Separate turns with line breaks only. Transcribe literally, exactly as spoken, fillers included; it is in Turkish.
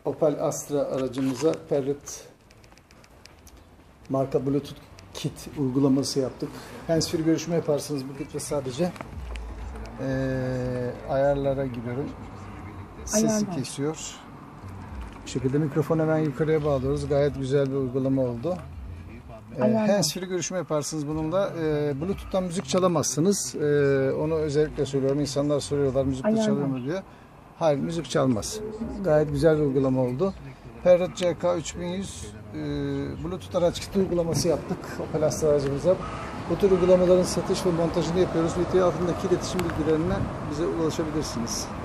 Opel Astra aracımıza Parrot marka Bluetooth kit uygulaması yaptık. Handsfree görüşme yaparsınız bu kitle sadece. Ee, ayarlara giriyorum. Sesi
Ayarlar.
kesiyor. Bu şekilde mikrofonu hemen yukarıya bağlıyoruz. Gayet güzel bir uygulama oldu. Ee, Handsfree görüşme yaparsınız bununla. Ee, Bluetooth'tan müzik çalamazsınız. Ee, onu özellikle söylüyorum. İnsanlar soruyorlar müzik de çalıyor mu diye. Hayır, müzik çalmaz. Gayet güzel bir uygulama oldu. Parrot C K üç bin yüz e, Bluetooth araç kiti uygulaması yaptık Opel Astra aracımıza. Bu tür uygulamaların satış ve montajını yapıyoruz. Video altındaki iletişim bilgilerine bize ulaşabilirsiniz.